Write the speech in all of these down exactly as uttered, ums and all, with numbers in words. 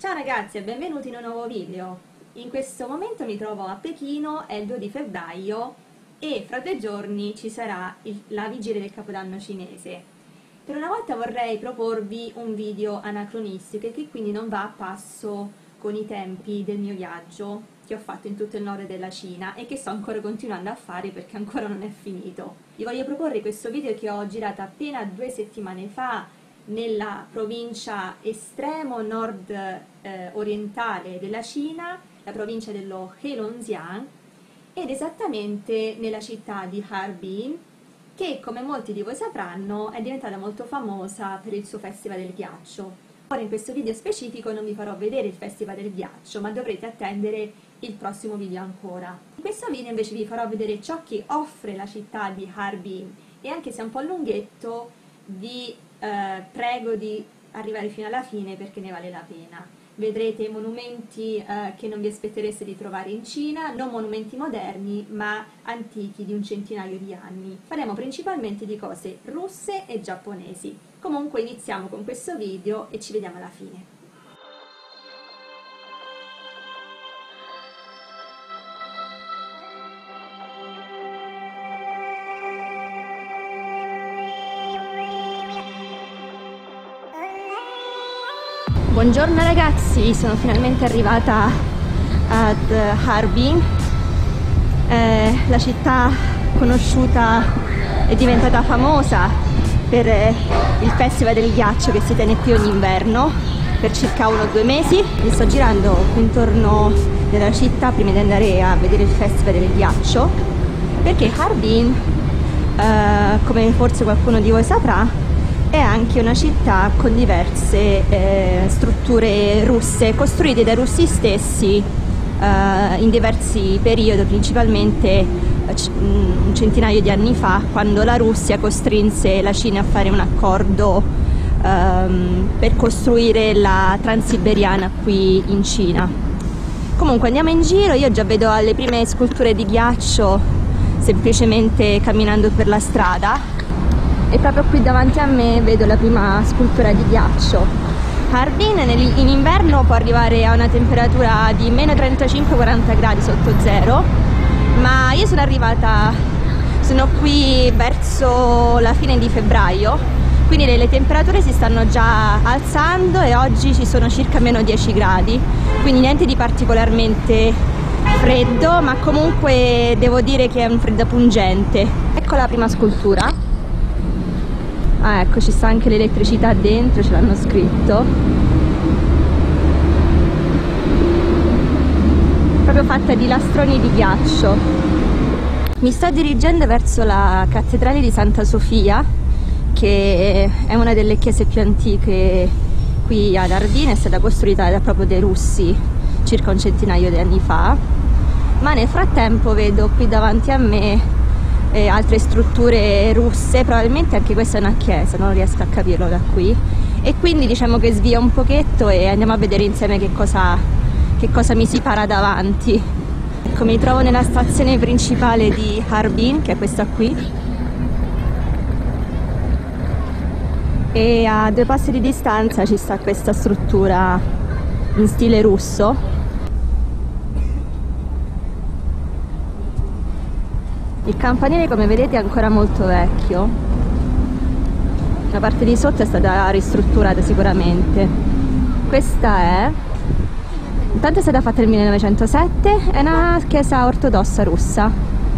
Ciao ragazzi e benvenuti in un nuovo video. In questo momento mi trovo a Pechino, è il due di febbraio e fra due giorni ci sarà il, la vigilia del Capodanno cinese. Per una volta vorrei proporvi un video anacronistico che quindi non va a passo con i tempi del mio viaggio che ho fatto in tutto il nord della Cina e che sto ancora continuando a fare perché ancora non è finito. Vi voglio proporre questo video che ho girato appena due settimane fa nella provincia estremo nord eh, orientale della Cina, la provincia dello Heilongjiang, ed esattamente nella città di Harbin, che come molti di voi sapranno è diventata molto famosa per il suo festival del ghiaccio. Ora in questo video specifico non vi farò vedere il festival del ghiaccio, ma dovrete attendere il prossimo video ancora. In questo video invece vi farò vedere ciò che offre la città di Harbin e anche se è un po' lunghetto vi eh, prego di arrivare fino alla fine perché ne vale la pena. Vedrete monumenti eh, che non vi aspettereste di trovare in Cina, non monumenti moderni ma antichi di un centinaio di anni. Parliamo principalmente di cose russe e giapponesi. Comunque iniziamo con questo video e ci vediamo alla fine. Buongiorno ragazzi, sono finalmente arrivata ad Harbin, eh, la città conosciuta e diventata famosa per eh, il festival del ghiaccio che si tiene qui ogni inverno per circa uno o due mesi. Mi sto girando qui intorno nella città prima di andare a vedere il festival del ghiaccio perché Harbin, eh, come forse qualcuno di voi saprà, è anche una città con diverse eh, strutture russe costruite dai russi stessi eh, in diversi periodi, principalmente eh, un centinaio di anni fa, quando la Russia costrinse la Cina a fare un accordo ehm, per costruire la Transiberiana qui in Cina. Comunque andiamo in giro, io già vedo alle prime sculture di ghiaccio semplicemente camminando per la strada. E proprio qui davanti a me vedo la prima scultura di ghiaccio. Harbin in inverno può arrivare a una temperatura di meno trentacinque quaranta gradi sotto zero, ma io sono arrivata, sono qui verso la fine di febbraio, quindi le, le temperature si stanno già alzando e oggi ci sono circa meno dieci gradi, quindi niente di particolarmente freddo, ma comunque devo dire che è un freddo pungente. Ecco la prima scultura. Ah, ecco, ci sta anche l'elettricità dentro, ce l'hanno scritto. Proprio fatta di lastroni di ghiaccio. Mi sto dirigendo verso la cattedrale di Santa Sofia, che è una delle chiese più antiche qui ad Harbin, è stata costruita da, proprio dai russi circa un centinaio di anni fa. Ma nel frattempo vedo qui davanti a me e altre strutture russe, probabilmente anche questa è una chiesa, non riesco a capirlo da qui, e quindi diciamo che svio un pochetto e andiamo a vedere insieme che cosa, che cosa mi si para davanti. Ecco, mi trovo nella stazione principale di Harbin, che è questa qui, e a due passi di distanza ci sta questa struttura in stile russo. Il campanile, come vedete, è ancora molto vecchio. La parte di sotto è stata ristrutturata sicuramente. Questa è... Intanto è stata fatta nel millenovecentosette, è una chiesa ortodossa russa.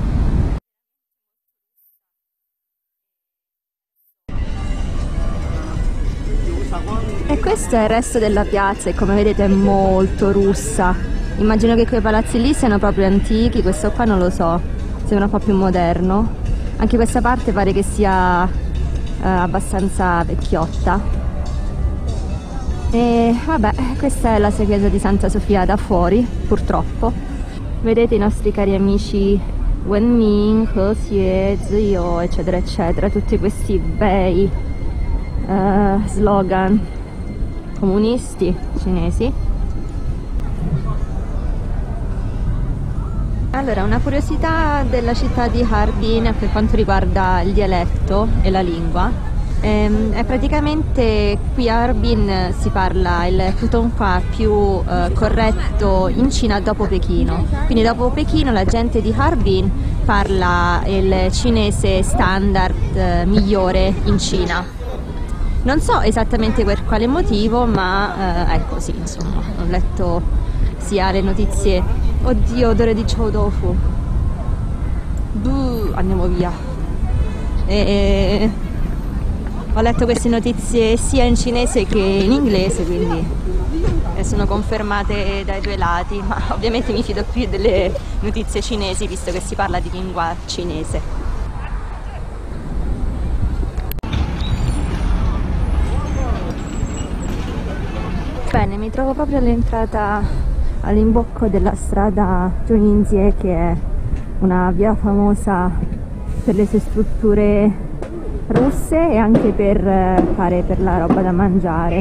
E questo è il resto della piazza e come vedete è molto russa. Immagino che quei palazzi lì siano proprio antichi, questo qua non lo so. Sembra un po' più moderno, anche questa parte pare che sia eh, abbastanza vecchiotta. E vabbè, questa è la chiesa di Santa Sofia da fuori, purtroppo. Vedete i nostri cari amici Wenming, He Xie, Ziyou, eccetera eccetera, tutti questi bei eh, slogan comunisti cinesi. Allora, una curiosità della città di Harbin per quanto riguarda il dialetto e la lingua Ehm, è praticamente qui a Harbin si parla il Putonghua più eh, corretto in Cina dopo Pechino, quindi dopo Pechino la gente di Harbin parla il cinese standard eh, migliore in Cina. Non so esattamente per quale motivo, ma eh, è così, insomma. Ho letto sia le notizie. Oddio, odore di chow tofu. Buh, andiamo via. E... ho letto queste notizie sia in cinese che in inglese, quindi sono confermate dai due lati, ma ovviamente mi fido più delle notizie cinesi visto che si parla di lingua cinese. Bene, mi trovo proprio all'entrata, all'imbocco della strada Zhongningzie, che è una via famosa per le sue strutture russe e anche per fare per la roba da mangiare.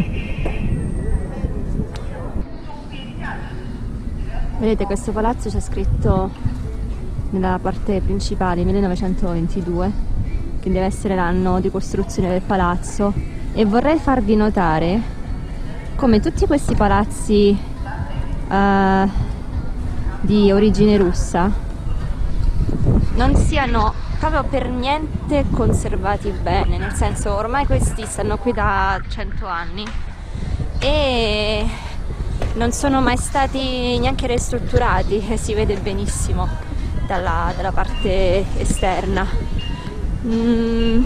Vedete, questo palazzo c'è scritto nella parte principale millenovecentoventidue, che deve essere l'anno di costruzione del palazzo, e vorrei farvi notare come tutti questi palazzi uh, di origine russa non siano proprio per niente conservati bene, nel senso, ormai questi stanno qui da cento anni e non sono mai stati neanche ristrutturati, e si vede benissimo dalla, dalla parte esterna. mm.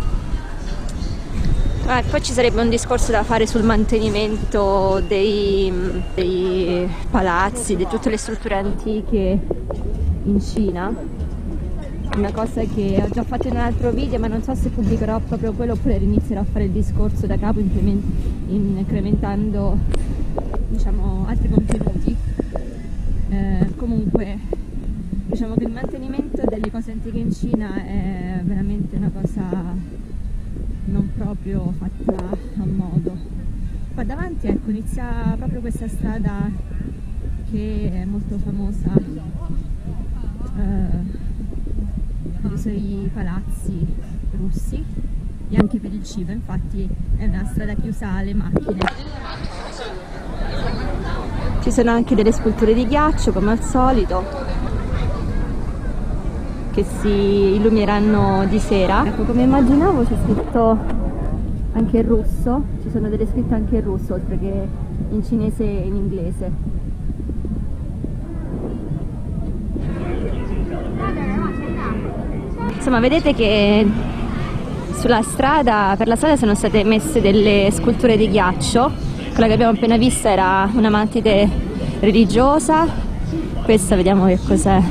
Eh, poi ci sarebbe un discorso da fare sul mantenimento dei, dei palazzi, di tutte le strutture antiche in Cina. Una cosa che ho già fatto in un altro video, ma non so se pubblicherò proprio quello oppure inizierò a fare il discorso da capo incrementando, diciamo, altri contenuti. Eh, comunque, diciamo che il mantenimento delle cose antiche in Cina è veramente una cosa non proprio fatta a modo. Qua davanti, ecco, inizia proprio questa strada che è molto famosa eh, per i suoi palazzi russi e anche per il cibo, infatti è una strada chiusa alle macchine. Ci sono anche delle sculture di ghiaccio, come al solito, che si illumineranno di sera. Ecco, come immaginavo c'è scritto anche in russo, ci sono delle scritte anche in russo oltre che in cinese e in inglese. Insomma, vedete che sulla strada, per la strada sono state messe delle sculture di ghiaccio. Quella che abbiamo appena vista era una mantide religiosa, questa vediamo che cos'è.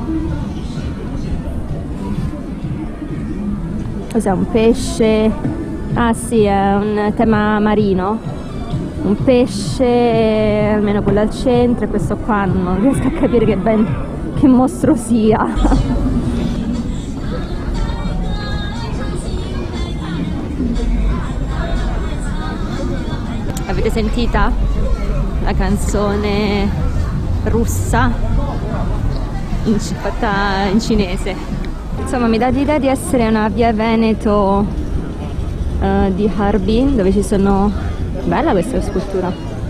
Cos'è, un pesce? Ah sì, è un tema marino, un pesce, almeno quello al centro, e questo qua non riesco a capire che, ben, che mostro sia. Avete sentita la canzone russa in, fatta in cinese? Insomma, mi dà l'idea di essere una via Veneto uh, di Harbin, dove ci sono... bella questa scultura!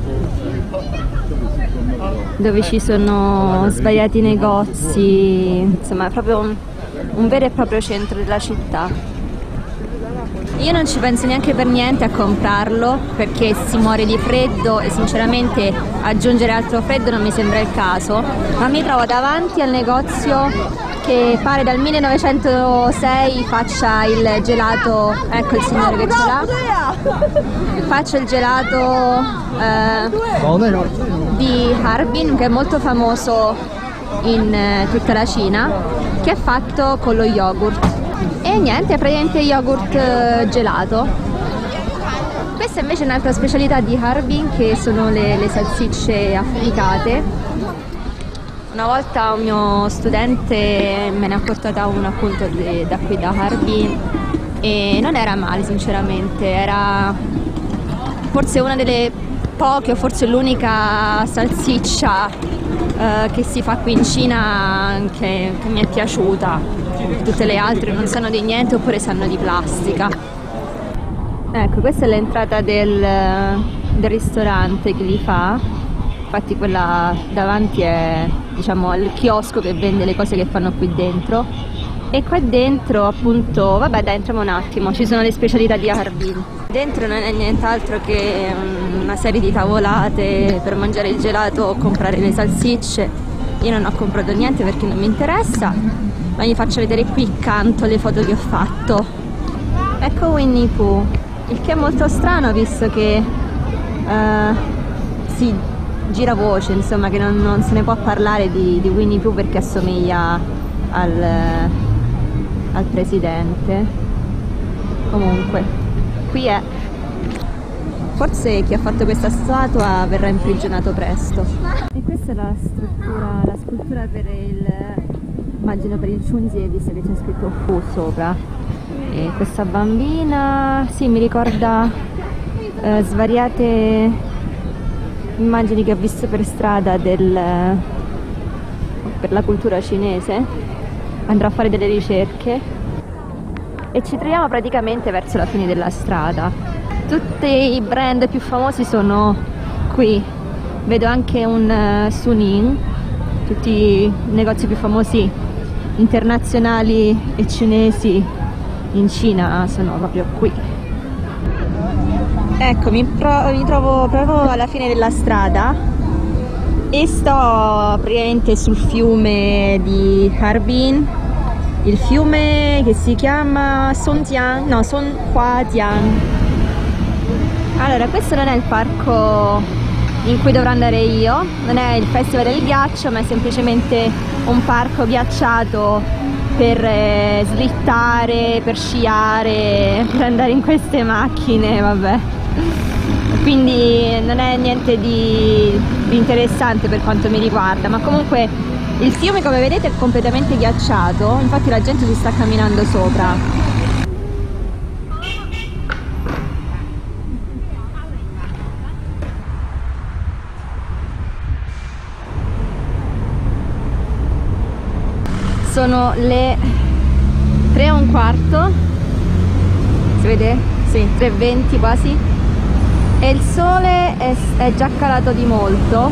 Dove ci sono svariati negozi, insomma è proprio un, un vero e proprio centro della città. Io non ci penso neanche per niente a comprarlo, perché si muore di freddo e sinceramente aggiungere altro freddo non mi sembra il caso, ma mi trovo davanti al negozio che pare dal millenovecentosei faccia il gelato. Ecco il signore che ce l'ha, faccia il gelato eh, di Harbin, che è molto famoso in eh, tutta la Cina, che è fatto con lo yogurt. E niente, è praticamente yogurt eh, gelato. Questa invece è un'altra specialità di Harbin, che sono le, le salsicce affumicate. Una volta un mio studente me ne ha portata una appunto de, da qui da Harbin e non era male sinceramente, era forse una delle poche o forse l'unica salsiccia eh, che si fa qui in Cina che, che mi è piaciuta. Tutte le altre non sanno di niente oppure sanno di plastica. Ecco, questa è l'entrata del, del ristorante che li fa, infatti quella davanti è, diciamo, il chiosco che vende le cose che fanno qui dentro, e qua dentro appunto, vabbè dai, entriamo un attimo, ci sono le specialità di Harbin. Dentro non è nient'altro che una serie di tavolate per mangiare il gelato o comprare le salsicce. Io non ho comprato niente perché non mi interessa, ma vi faccio vedere qui accanto le foto che ho fatto. Ecco Winnie Pooh, il che è molto strano visto che uh, si gira voce, insomma, che non, non se ne può parlare di, di Winnie Pooh perché assomiglia al, al presidente. Comunque, qui è. Forse chi ha fatto questa statua verrà imprigionato presto. E questa è la struttura, la scultura per il, immagino per il Chunjie, visto che c'è scritto Fu sopra. E questa bambina, sì, mi ricorda eh, svariate immagini che ho visto per strada del, per la cultura cinese. Andrò a fare delle ricerche e ci troviamo praticamente verso la fine della strada. Tutti i brand più famosi sono qui, vedo anche un uh, Suning, tutti i negozi più famosi internazionali e cinesi in Cina sono proprio qui. Ecco, mi, mi trovo proprio alla fine della strada e sto praticamente sul fiume di Harbin, il fiume che si chiama Songjiang, no, Songhua-jiang. Allora, questo non è il parco in cui dovrò andare io, non è il festival del ghiaccio, ma è semplicemente un parco ghiacciato per eh, slittare, per sciare, per andare in queste macchine, vabbè. Quindi non è niente di, di interessante per quanto mi riguarda, ma comunque il fiume, come vedete, è completamente ghiacciato, infatti la gente si sta camminando sopra. Sono le tre e un quarto, si vede? Sì, tre e venti quasi, e il sole è, è già calato di molto.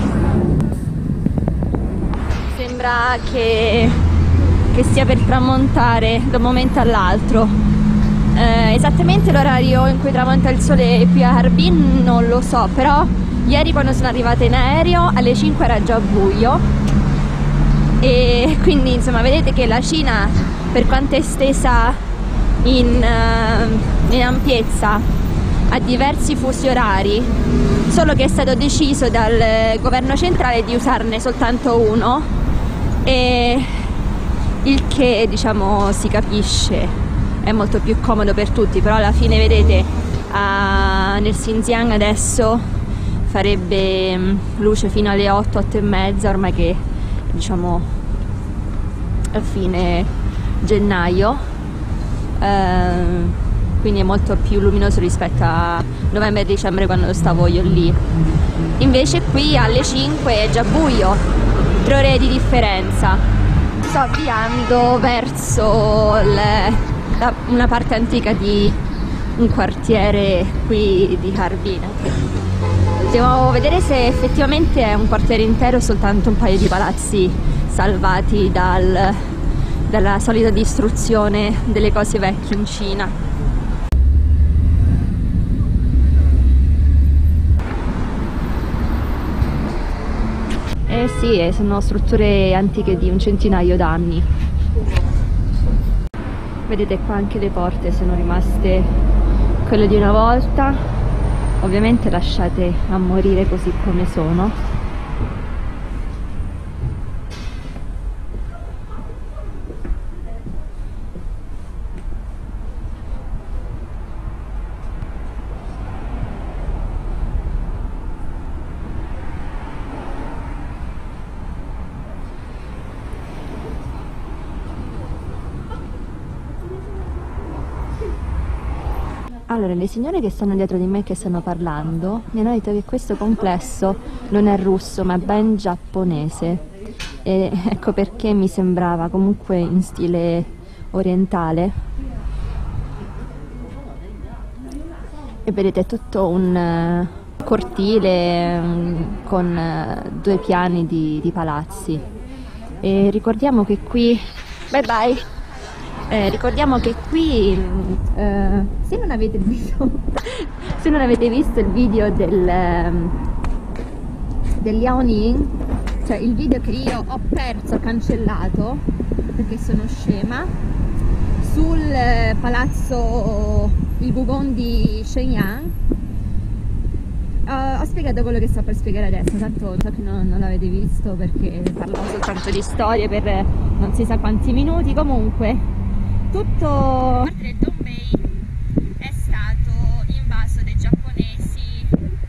Sembra che, che stia per tramontare da un momento all'altro. Eh, esattamente l'orario in cui tramonta il sole qui a Harbin non lo so, però ieri quando sono arrivata in aereo alle cinque era già buio. E quindi insomma vedete che la Cina, per quanto è estesa in, uh, in ampiezza, ha diversi fusi orari, solo che è stato deciso dal governo centrale di usarne soltanto uno, e il che, diciamo, si capisce, è molto più comodo per tutti, però alla fine vedete uh, nel Xinjiang adesso farebbe um, luce fino alle otto, otto e mezza, ormai che, diciamo, a fine gennaio, ehm, quindi è molto più luminoso rispetto a novembre e dicembre quando stavo io lì. Invece qui alle cinque è già buio, tre ore di differenza. Sto avviando verso le, la, una parte antica di un quartiere qui di Harbin. Devo vedere se effettivamente è un quartiere intero o soltanto un paio di palazzi salvati dal, dalla solita distruzione delle cose vecchie in Cina. Eh sì, sono strutture antiche di un centinaio d'anni. Vedete qua anche le porte sono rimaste quelle di una volta, ovviamente lasciate a morire così come sono. Allora, le signore che stanno dietro di me che stanno parlando mi hanno detto che questo complesso non è russo ma ben giapponese, e ecco perché mi sembrava comunque in stile orientale. E vedete tutto un uh, cortile um, con uh, due piani di, di palazzi. E ricordiamo che qui... Bye bye! Eh, ricordiamo che qui, uh, se non avete visto, se non avete visto il video del, um, del Liaoning, cioè il video che io ho perso, ho cancellato, perché sono scema, sul uh, palazzo il Bugong di Shenyang, uh, ho spiegato quello che sto per spiegare adesso, tanto so che non, non l'avete visto perché parlavo soltanto di storie per non si sa quanti minuti. Comunque tutto parte del Dongbei è stato invaso dai giapponesi,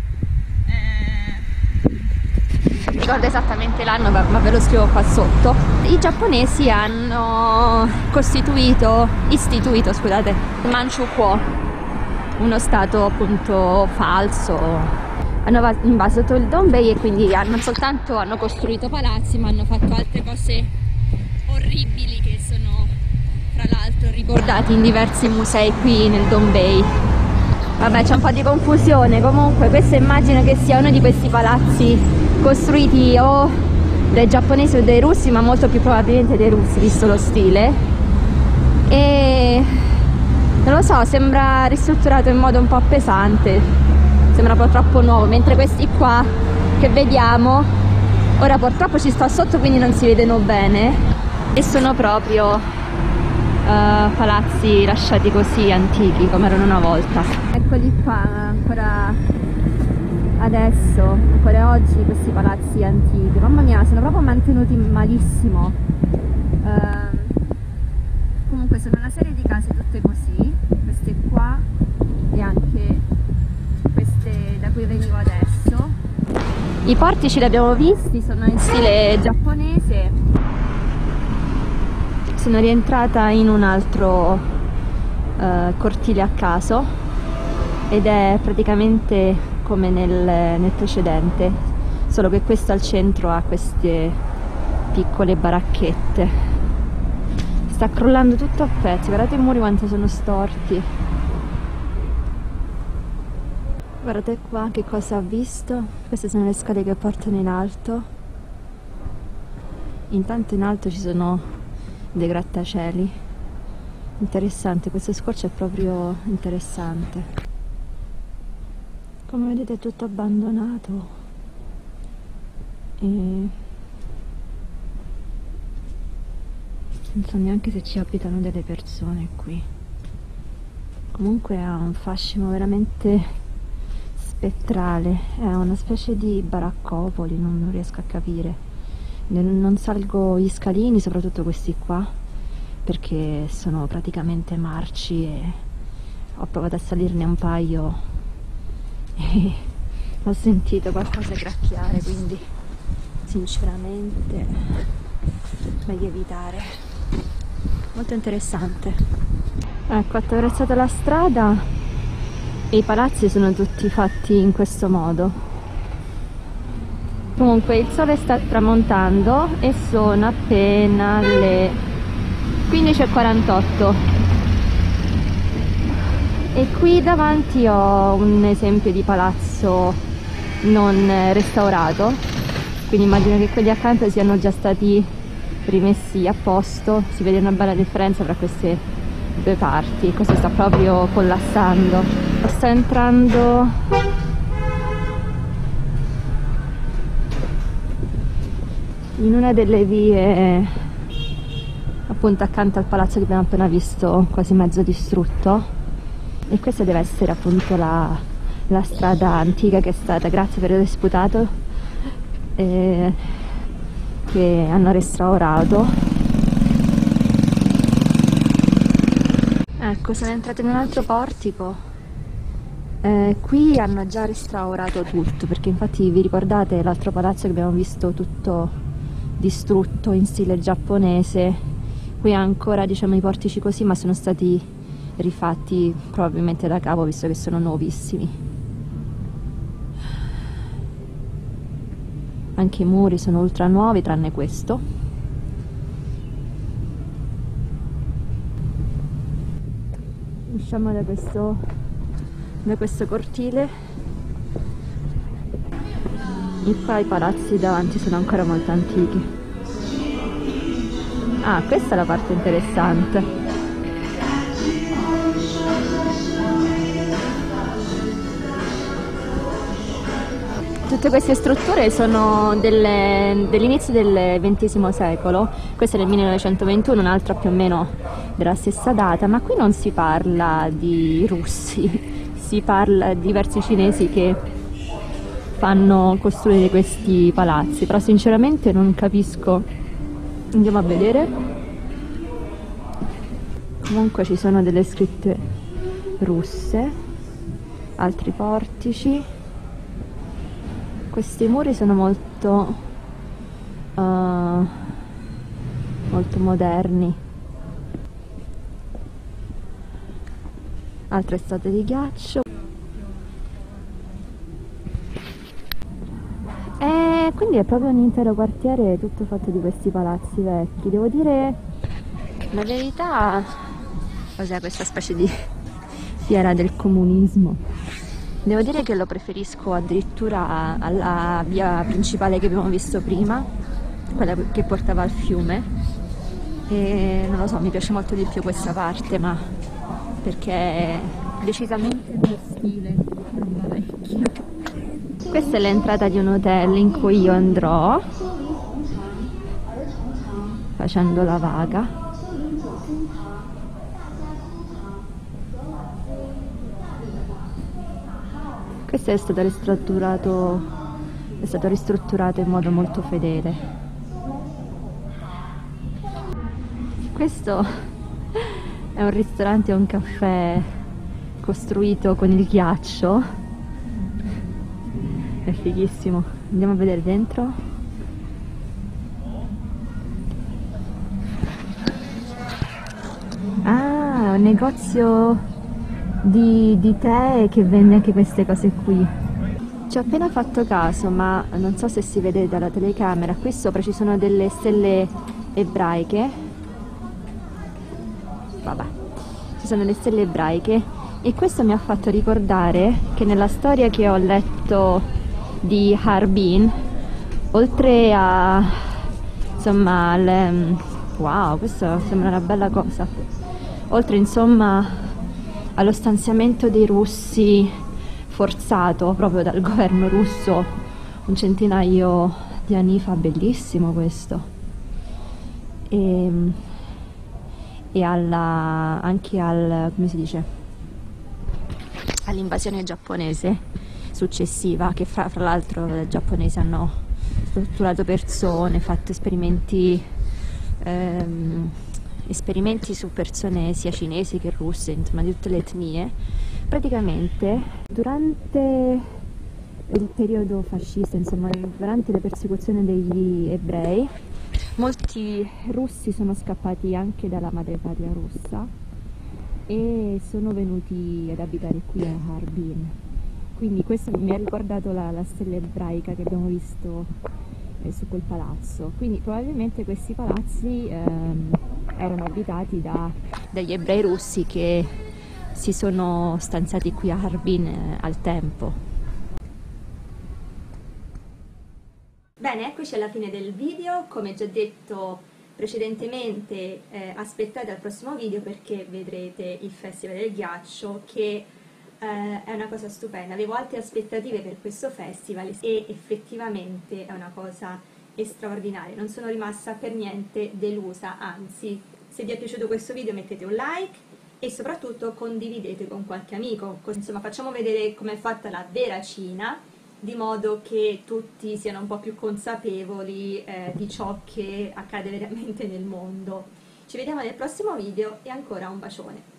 eh, non ricordo esattamente l'anno ma ve lo scrivo qua sotto. I giapponesi hanno costituito, istituito scusate, Manchukuo, uno stato appunto falso. Hanno invaso tutto il Dongbei e quindi non soltanto hanno costruito palazzi ma hanno fatto altre cose orribili che sono tra l'altro ricordati in diversi musei qui nel Dongbei. Vabbè, c'è un po' di confusione. Comunque questa immagino che sia uno di questi palazzi costruiti o dai giapponesi o dai russi, ma molto più probabilmente dai russi visto lo stile. E non lo so, sembra ristrutturato in modo un po' pesante, sembra un po' troppo nuovo, mentre questi qua che vediamo ora purtroppo ci sto sotto quindi non si vedono bene e sono proprio uh, palazzi lasciati così antichi come erano una volta. Eccoli qua ancora adesso, ancora oggi questi palazzi antichi, mamma mia, sono proprio mantenuti malissimo. Uh, comunque sono una serie di case tutte così, queste qua e anche queste da cui venivo adesso. I portici li abbiamo visti, sono in stile giapponese. Sono rientrata in un altro uh, cortile a caso ed è praticamente come nel, nel precedente, solo che questo al centro ha queste piccole baracchette. Sta crollando tutto a pezzi, guardate i muri quanto sono storti. Guardate qua che cosa ho visto. Queste sono le scale che portano in alto. Intanto in alto ci sono dei grattacieli. Interessante, questo scorcio è proprio interessante. Come vedete è tutto abbandonato e non so neanche se ci abitano delle persone qui. Comunque ha un fascino veramente spettrale, è una specie di baraccopoli, non, non riesco a capire. Non salgo gli scalini, soprattutto questi qua, perché sono praticamente marci e ho provato a salirne un paio e ho sentito qualcosa gracchiare, quindi sinceramente meglio evitare. Molto interessante. Ecco, ho attraversato la strada e i palazzi sono tutti fatti in questo modo. Comunque il sole sta tramontando e sono appena le quindici e quarantotto e qui davanti ho un esempio di palazzo non restaurato, quindi immagino che quelli accanto siano già stati rimessi a posto. Si vede una bella differenza tra queste due parti. Questo sta proprio collassando. Sta entrando in una delle vie appunto accanto al palazzo che abbiamo appena visto, quasi mezzo distrutto, e questa deve essere appunto la, la strada antica che è stata, grazie per aver sputato, eh, che hanno restaurato. Ecco, sono entrata in un altro portico. Eh, qui hanno già restaurato tutto, perché infatti vi ricordate l'altro palazzo che abbiamo visto tutto distrutto in stile giapponese? Qui ha ancora, diciamo, i portici così, ma sono stati rifatti probabilmente da capo, visto che sono nuovissimi. Anche i muri sono ultra nuovi, tranne questo. Usciamo da questo da questo cortile. E qua i palazzi davanti sono ancora molto antichi. Ah, questa è la parte interessante. Tutte queste strutture sono dell'inizio del ventesimo secolo, questa è del millenovecentoventuno, un'altra più o meno della stessa data, ma qui non si parla di russi, si parla di diversi cinesi che fanno costruire questi palazzi, però sinceramente non capisco. Andiamo a vedere. Comunque ci sono delle scritte russe, altri portici. Questi muri sono molto uh, molto moderni. Altre strade di ghiaccio. E quindi è proprio un intero quartiere tutto fatto di questi palazzi vecchi. Devo dire la verità, cos'è questa specie di fiera del comunismo? Devo dire che lo preferisco addirittura alla via principale che abbiamo visto prima, quella che portava al fiume, e non lo so, mi piace molto di più questa parte, ma perché è decisamente più stile roba vecchia. Questa è l'entrata di un hotel in cui io andrò facendo la vaga. Questo è stato ristrutturato, è stato ristrutturato in modo molto fedele. Questo è un ristorante e un caffè costruito con il ghiaccio. È fighissimo. Andiamo a vedere dentro. Ah, un negozio Di, di tè che vende anche queste cose qui. Ci ho appena fatto caso, ma non so se si vede dalla telecamera, qui sopra ci sono delle stelle ebraiche. Vabbè, ci sono le stelle ebraiche e questo mi ha fatto ricordare che nella storia che ho letto di Harbin, oltre a insomma al, wow, questo sembra una bella cosa, oltre insomma allo stanziamento dei russi forzato proprio dal governo russo un centinaio di anni fa, bellissimo questo, e, e alla, anche al, come si dice, all'invasione giapponese successiva, che fra, fra l'altro i giapponesi hanno torturato persone, fatto esperimenti ehm, esperimenti su persone sia cinesi che russe, insomma di tutte le etnie. Praticamente durante il periodo fascista, insomma durante le persecuzioni degli ebrei, molti russi sono scappati anche dalla madrepatria russa e sono venuti ad abitare qui a Harbin. Quindi questo mi ha ricordato la, la stella ebraica che abbiamo visto eh, su quel palazzo. Quindi probabilmente questi palazzi ehm, erano abitati da, dagli ebrei russi che si sono stanziati qui a Harbin eh, al tempo. Bene, eccoci alla fine del video. Come già detto precedentemente, eh, aspettate al prossimo video perché vedrete il Festival del Ghiaccio, che eh, è una cosa stupenda. Avevo alte aspettative per questo festival e effettivamente è una cosa straordinaria. Non sono rimasta per niente delusa, anzi, se vi è piaciuto questo video mettete un like e soprattutto condividete con qualche amico, così insomma facciamo vedere com'è fatta la vera Cina, di modo che tutti siano un po' più consapevoli eh, di ciò che accade veramente nel mondo. Ci vediamo nel prossimo video e ancora un bacione.